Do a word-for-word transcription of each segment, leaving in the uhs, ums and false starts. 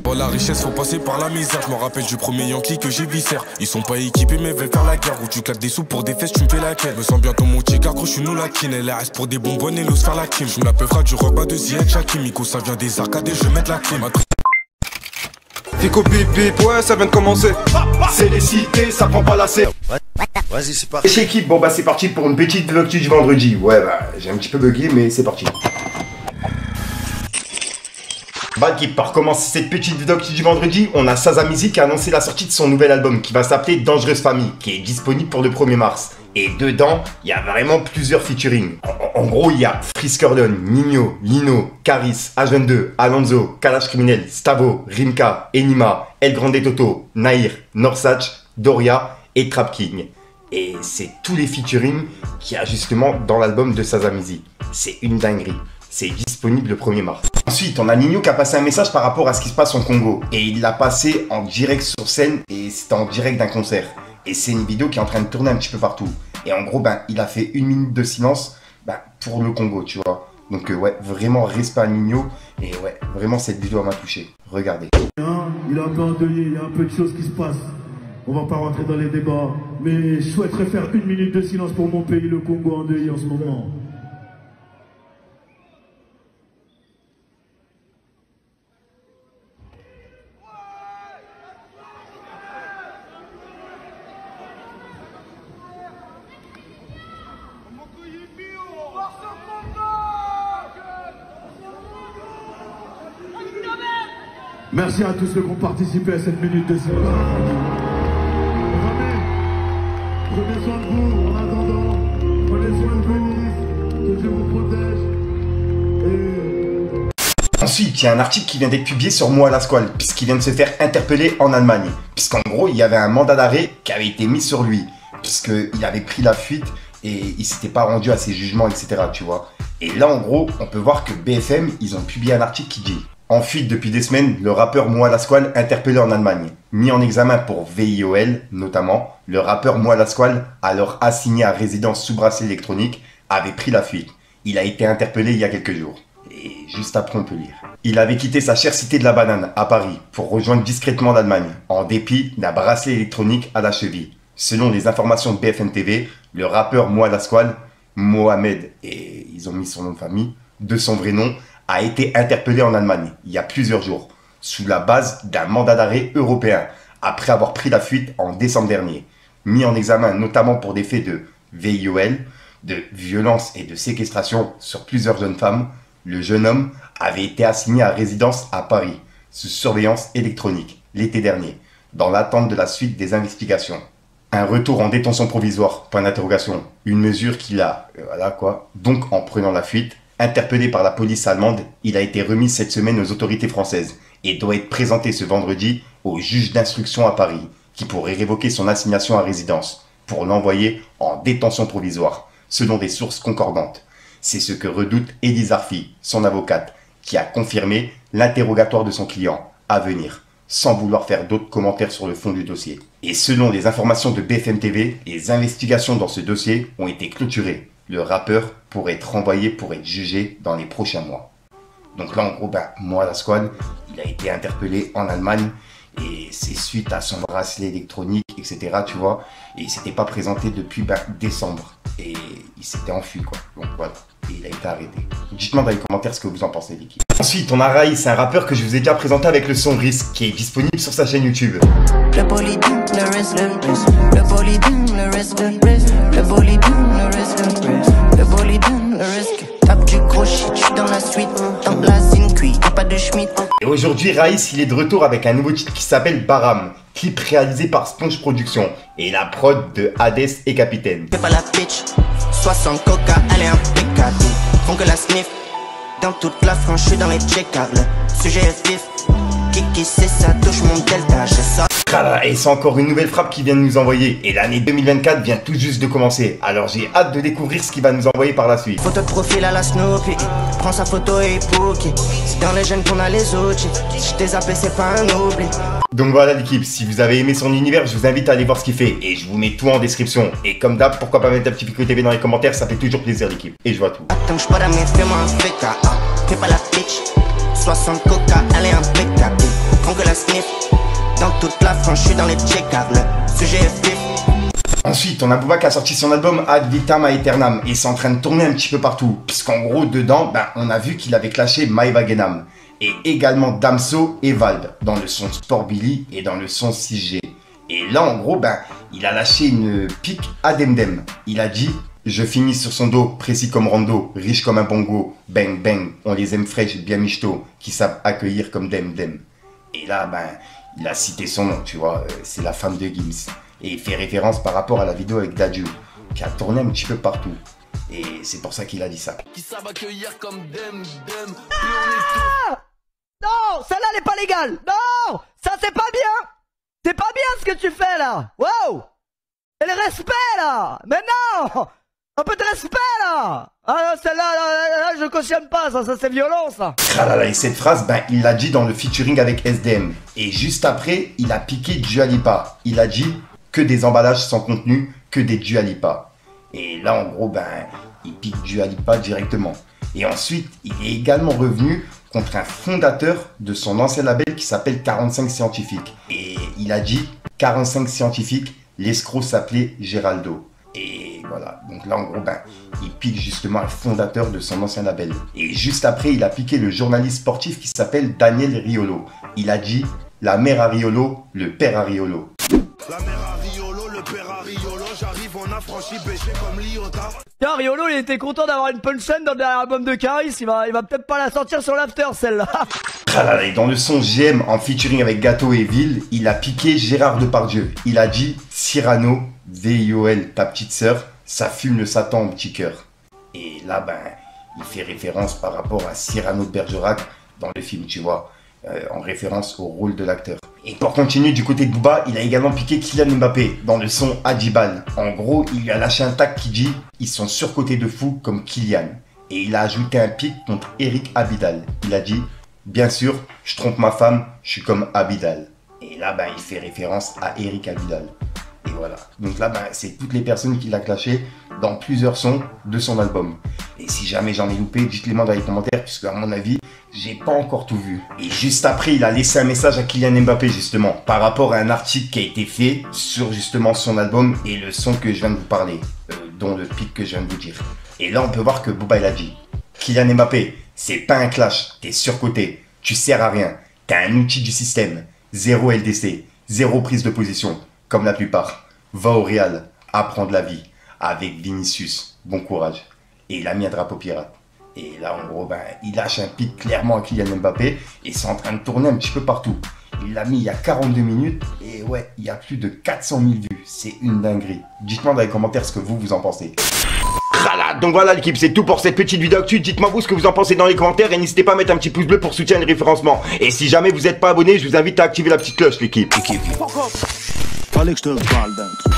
Pour la richesse faut passer par la misère. Je me rappelle du premier Yankee que j'ai viscère. Ils sont pas équipés mais veulent faire la guerre. Où tu claques des sous pour des fesses, tu me fais laquelle. Me sens bientôt mon tigre, gros, je suis nous la kin. Elle reste pour des bonbonnes et l'ose faire la kim. Je me la peufra du rock bas de Ziek Shakim. Miko ça vient des arcades et je vais mettre la clim. Fico bip bip, ouais ça vient de commencer. C'est les cités, ça prend pas la serre. Vas-y, c'est parti. Chez équipe, bon bah c'est parti pour une petite vlog du vendredi. Ouais bah j'ai un petit peu bugué mais c'est parti. Bah l'équipe, pour commencer cette petite vidéo du vendredi, on a Saza Music qui a annoncé la sortie de son nouvel album qui va s'appeler Dangereuse Famille, qui est disponible pour le premier mars. Et dedans, il y a vraiment plusieurs featuring. En, en gros, il y a Friskerlon, Nino, Lino, Caris, H vingt-deux, Alonso, Kalash Criminel, Stavo, Rimka, Enima, El Grande Toto, Nair, Norsach, Doria et Trap King. Et c'est tous les featuring qu'il y a justement dans l'album de Saza Music. C'est une dinguerie. C'est disponible le premier mars. Ensuite, on a Nino qui a passé un message par rapport à ce qui se passe en Congo. Et il l'a passé en direct sur scène et c'était en direct d'un concert. Et c'est une vidéo qui est en train de tourner un petit peu partout. Et en gros, ben, il a fait une minute de silence ben, pour le Congo, tu vois. Donc euh, ouais, vraiment respect à Nino. Et ouais, vraiment cette vidéo m'a touché. Regardez. Il est un peu endeuillé, il y a un peu de choses qui se passent. On va pas rentrer dans les débats. Mais je souhaiterais faire une minute de silence pour mon pays, le Congo endeuillé en ce moment. Merci à tous ceux qui ont participé à cette minute de silence. Prenez soin de vous en attendant. Prenez soin de vous. Que Dieu vous protège. Et... Ensuite, il y a un article qui vient d'être publié sur Moi la Squale, puisqu'il vient de se faire interpeller en Allemagne. Puisqu'en gros, il y avait un mandat d'arrêt qui avait été mis sur lui. Puisqu'il avait pris la fuite et il s'était pas rendu à ses jugements, et cetera. Tu vois. Et là, en gros, on peut voir que B F M, ils ont publié un article qui dit: en fuite depuis des semaines, le rappeur Moi la Squale interpellé en Allemagne. Mis en examen pour V I O L, notamment, le rappeur Moi la Squale, alors assigné à résidence sous bracelet électronique, avait pris la fuite. Il a été interpellé il y a quelques jours. Et juste après, on peut lire. Il avait quitté sa chère cité de la banane, à Paris, pour rejoindre discrètement l'Allemagne, en dépit d'un bracelet électronique à la cheville. Selon les informations de B F M T V, le rappeur Moi la Squale, Mohamed, et ils ont mis son nom de famille, de son vrai nom, a été interpellé en Allemagne il y a plusieurs jours, sous la base d'un mandat d'arrêt européen, après avoir pris la fuite en décembre dernier. Mis en examen notamment pour des faits de V I O L, de violence et de séquestration sur plusieurs jeunes femmes, le jeune homme avait été assigné à résidence à Paris, sous surveillance électronique, l'été dernier, dans l'attente de la suite des investigations. Un retour en détention provisoire, point d'interrogation, une mesure qu'il a, euh, voilà quoi, donc en prenant la fuite. Interpellé par la police allemande, il a été remis cette semaine aux autorités françaises et doit être présenté ce vendredi au juge d'instruction à Paris, qui pourrait révoquer son assignation à résidence pour l'envoyer en détention provisoire, selon des sources concordantes. C'est ce que redoute Élise Arfi, son avocate, qui a confirmé l'interrogatoire de son client à venir, sans vouloir faire d'autres commentaires sur le fond du dossier. Et selon les informations de B F M T V, les investigations dans ce dossier ont été clôturées. Le rappeur pourrait être renvoyé pour être jugé dans les prochains mois. Donc là, en gros, ben, Moi la Squale, il a été interpellé en Allemagne et c'est suite à son bracelet électronique, et cetera. Tu vois, et il s'était pas présenté depuis ben, décembre et il s'était enfui, quoi. Donc voilà, et il a été arrêté. Dites-moi dans les commentaires ce que vous en pensez, l'équipe. Ensuite, on a Raïs, c'est un rappeur que je vous ai déjà présenté avec le son Risk, qui est disponible sur sa chaîne YouTube. Le bolide, le risque, le bolide, le risque, le bolide, le risque, le bolide, le risque. Tape du gros shit, j'suis dans la suite, dans la zine cuit, pas de schmitt. Et aujourd'hui, Raïs, il est de retour avec un nouveau titre qui s'appelle Baram, clip réalisé par Sponge Production et la prod de Hades et Capitaine. Fais pas la bitch, soixante coca, elle est impeccable. Font que la sniff, dans toute la France, j'suis dans les check-out. Le sujet est vif, Kiki c'est ça, touche mon delta, je sors. Et c'est encore une nouvelle frappe qui vient de nous envoyer. Et l'année deux mille vingt-quatre vient tout juste de commencer. Alors j'ai hâte de découvrir ce qu'il va nous envoyer par la suite. Photo de profil à la Snoopy, prends sa photo et bouquet. C'est dans les jeunes qu'on a les outils. Si je t'ai zappé, c'est pas un oubli. Donc voilà l'équipe, si vous avez aimé son univers, je vous invite à aller voir ce qu'il fait. Et je vous mets tout en description. Et comme d'hab, pourquoi pas mettre un petit Fico T V dans les commentaires, ça fait toujours plaisir l'équipe. Et je vois tout. Attends, je pas d'amener, fais-moi un F K. Fais pas la bitch, soixante coca, elle est impeccable. Prends que sniff. Dans toute la France, je suis dans les check-out, le sujet est vif. Ensuite, on a Booba qui a sorti son album Ad Vitam Aeternam et c'est en train de tourner un petit peu partout. Puisqu'en gros, dedans, ben, on a vu qu'il avait clashé Maeva Genam. Et également Damso et Vald dans le son Sport Billy et dans le son six G. Et là, en gros, ben, il a lâché une pique à Demdem. Il a dit « Je finis sur son dos, précis comme Rando, riche comme un bongo, bang bang, on les aime fraîches, bien michto, qui savent accueillir comme Demdem. » Et là, ben, il a cité son nom, tu vois, euh, c'est la femme de Gims. Et il fait référence par rapport à la vidéo avec Dadju, qui a tourné un petit peu partout. Et c'est pour ça qu'il a dit ça. Qui savent accueillir comme Dem, Dem. Ah non, celle-là n'est pas légale. Non, ça c'est pas bien. C'est pas bien ce que tu fais là. Wow. Et le respect là. Mais non, un peu de respect là. Ah celle-là, là, là, là, je cautionne pas ça, ça c'est violent ça. Ah là là, et cette phrase, ben, il l'a dit dans le featuring avec S D M. Et juste après, il a piqué Dua Lipa. Il a dit que des emballages sans contenu, que des Dua Lipa. Et là, en gros, ben, il pique Dua Lipa directement. Et ensuite, il est également revenu contre un fondateur de son ancien label qui s'appelle quarante-cinq Scientifiques. Et il a dit quarante-cinq Scientifiques, l'escroc s'appelait Géraldo. Et voilà, donc là, en gros, ben, il pique justement un fondateur de son ancien label. Et juste après, il a piqué le journaliste sportif qui s'appelle Daniel Riolo. Il a dit la mère à Riolo, le père à Riolo. La mère à Riolo, le père à Riolo, j'arrive, on a franchi B G comme Liota. Tiens, Riolo, il était content d'avoir une punchline dans le dernier album de Caris, il va, il va peut-être pas la sortir sur l'after, celle-là. Ah là là, et dans le son G M en featuring avec Gâteau et Ville, il a piqué Gérard Depardieu. Il a dit Cyrano, V I O L, ta petite sœur, ça fume le Satan au petit cœur. Et là, ben, il fait référence par rapport à Cyrano de Bergerac dans le film, tu vois. Euh, en référence au rôle de l'acteur. Et pour continuer du côté de Booba, il a également piqué Kylian Mbappé dans le son Adibal. En gros, il lui a lâché un tag qui dit « Ils sont surcotés de fou comme Kylian ». Et il a ajouté un pic contre Eric Abidal. Il a dit « Bien sûr, je trompe ma femme, je suis comme Abidal ». Et là, ben, il fait référence à Eric Abidal. Et voilà. Donc là, ben, c'est toutes les personnes qu'il a clashées dans plusieurs sons de son album. Et si jamais j'en ai loupé, dites-les moi dans les commentaires, puisque à mon avis, j'ai pas encore tout vu. Et juste après, il a laissé un message à Kylian Mbappé, justement, par rapport à un article qui a été fait sur justement son album et le son que je viens de vous parler, euh, dont le pic que je viens de vous dire. Et là, on peut voir que Booba, il a dit Kylian Mbappé, c'est pas un clash, t'es surcoté, tu sers à rien, t'es un outil du système, zéro L D C, zéro prise de position, comme la plupart. Va au Real, apprends de la vie, avec Vinicius, bon courage. Et il a mis un drapeau pirate. Et là, en gros, ben, il lâche un pic clairement à Kylian Mbappé et c'est en train de tourner un petit peu partout. Il l'a mis il y a quarante-deux minutes et ouais, il y a plus de quatre cent mille vues. C'est une dinguerie. Dites-moi dans les commentaires ce que vous, vous en pensez. Voilà, donc voilà l'équipe, c'est tout pour cette petite vidéo actu. Dites-moi vous ce que vous en pensez dans les commentaires et n'hésitez pas à mettre un petit pouce bleu pour soutenir le référencement. Et si jamais vous n'êtes pas abonné, je vous invite à activer la petite cloche l'équipe. Fallait que je te parle d'un truc.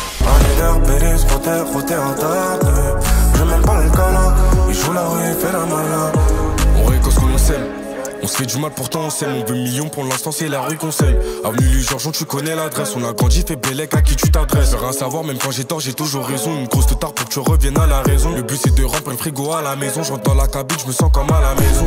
Je m'aime pas le câlin, il joue la rue et fait la malade. On récolte ce qu'on s'aime, on se fait du mal pourtant on s'aime. On veut millions pour l'instant c'est la rue qu'on s'aime. Avenue Louis Georges, tu connais l'adresse. On a grandi, fait Bélec, à qui tu t'adresses. Rien savoir, même quand j'ai tort j'ai toujours raison. Une grosse tard pour que tu reviennes à la raison. Le but c'est de remplir le frigo à la maison. Je rentre dans la cabine, je me sens comme à la maison.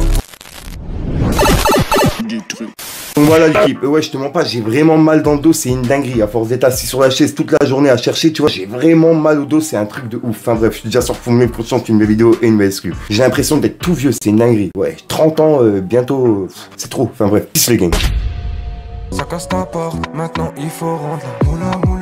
Donc voilà l'équipe, ouais je te mens pas, j'ai vraiment mal dans le dos, c'est une dinguerie. À force d'être assis sur la chaise toute la journée à chercher, tu vois, j'ai vraiment mal au dos, c'est un truc de ouf. Enfin bref, je suis déjà sur pour mes prochaines films de vidéo et une nouvelle exclue. J'ai l'impression d'être tout vieux, c'est une dinguerie. Ouais, trente ans, euh, bientôt, euh, c'est trop. Enfin bref, peace les gang. Ça casse ta porte, maintenant il faut rendre la moula moula.